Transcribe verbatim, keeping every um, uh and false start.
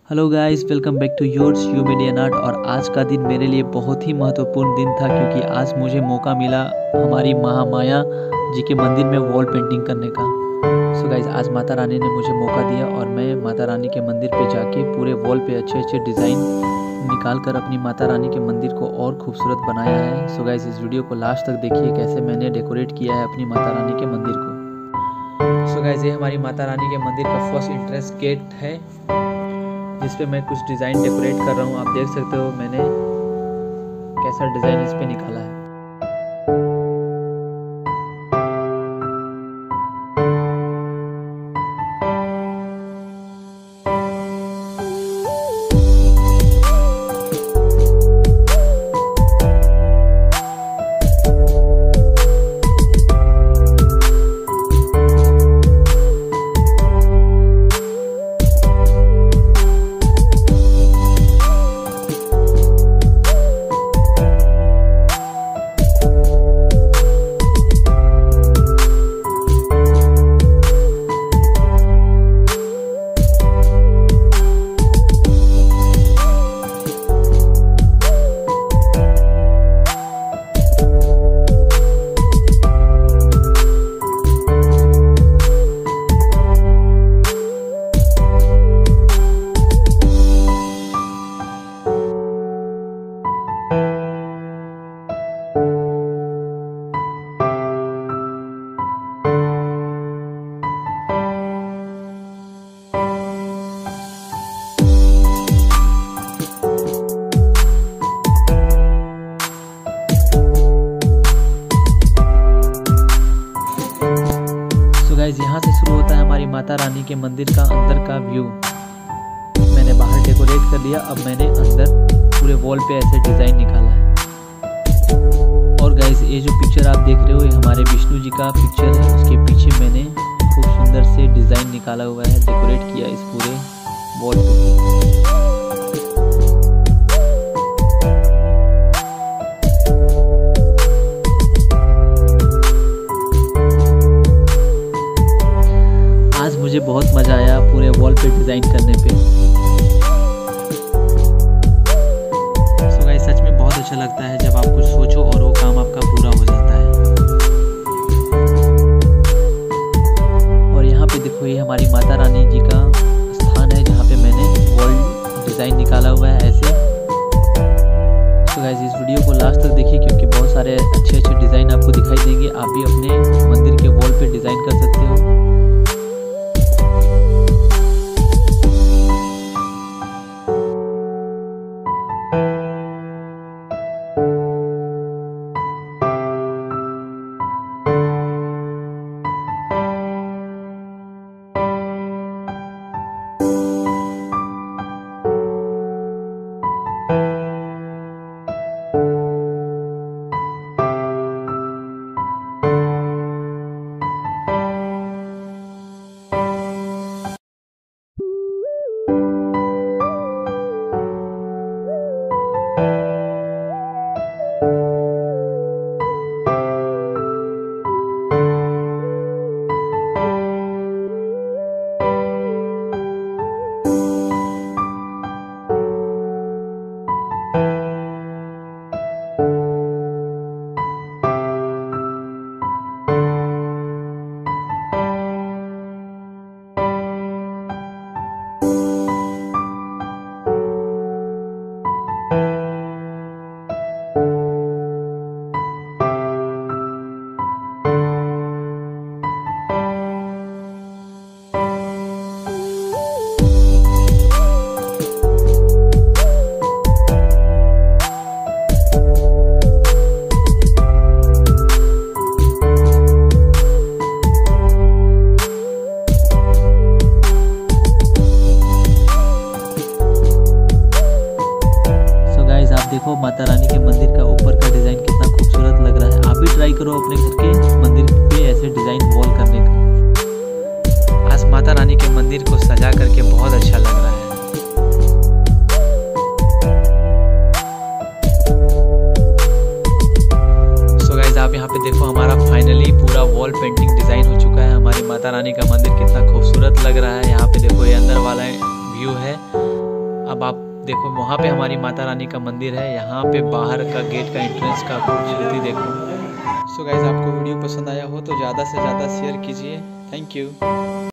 Hello guys, welcome back to yours you media not. और आज का दिन मेरे लिए बहुत ही महत्वपूर्ण दिन था क्योंकि आज मुझे मौका मिला हमारी महामाया जी के मंदिर में वॉल पेंटिंग करने का। सो गाइस, आज माता रानी ने मुझे मौका दिया और मैं माता रानी के मंदिर पे जाके पूरे वॉल पे अच्छे अच्छे डिज़ाइन निकाल कर अपनी माता रानी के मंदिर को और खूबसूरत बनाया है। सो गाइस, इस वीडियो को लास्ट तक देखिए कैसे मैंने डेकोरेट किया है अपनी माता रानी के मंदिर को। सो गाइस, ये हमारी माता रानी के मंदिर का फर्स्ट एंट्रेंस गेट है जिस पे मैं कुछ डिज़ाइन डेकोरेट कर रहा हूँ। आप देख सकते हो मैंने कैसा डिज़ाइन इस पे निकाला है। यहाँ से शुरू होता है हमारी माता रानी के मंदिर का अंदर का व्यू। मैंने बाहर डेकोरेट कर लिया, अब मैंने अंदर पूरे वॉल पे ऐसे डिज़ाइन निकाला है। और गाइस, ये जो पिक्चर आप देख रहे हो ये हमारे विष्णु जी का पिक्चर है। उसके पीछे मैंने खूब सुंदर से डिज़ाइन निकाला हुआ है, डेकोरेट किया इस पूरे वॉल पे। मुझे बहुत मज़ा आया पूरे वॉल पे डिज़ाइन करने पे। सो गाइस, सच में बहुत अच्छा लगता है जब आप कुछ सोचो और वो काम आपका पूरा हो जाता है। और यहाँ पे देखो, ये हमारी माता रानी जी का स्थान है जहाँ पे मैंने वॉल डिज़ाइन निकाला हुआ है ऐसे। सो गाइस, इस वीडियो को लास्ट तक देखिए क्योंकि बहुत सारे अच्छे अच्छे डिज़ाइन आपको दिखाई देंगे। आप भी अपने मंदिर के वॉल पे डिज़ाइन कर सकते हो। देखो माता रानी के मंदिर का ऊपर का डिज़ाइन कितना खूबसूरत लग रहा है। आप भी ट्राई करो अपने घर के मंदिर पे ऐसे डिज़ाइन वॉल करने का। आज माता रानी के मंदिर को सजा करके बहुत अच्छा लग रहा है। सो गाइस, आप यहाँ पे देखो हमारा फाइनली पूरा वॉल पेंटिंग डिज़ाइन हो चुका है। हमारी माता रानी का मंदिर कितना खूबसूरत लग रहा है। यहाँ पे देखो ये अंदर वाला व्यू है अब आप देखो वहाँ पे हमारी माता रानी का मंदिर है, यहाँ पे बाहर का गेट का एंट्रेंस का खूबसूरती देखो। सो गाइस, आपको वीडियो पसंद आया हो तो ज़्यादा से ज़्यादा शेयर कीजिए। Thank you.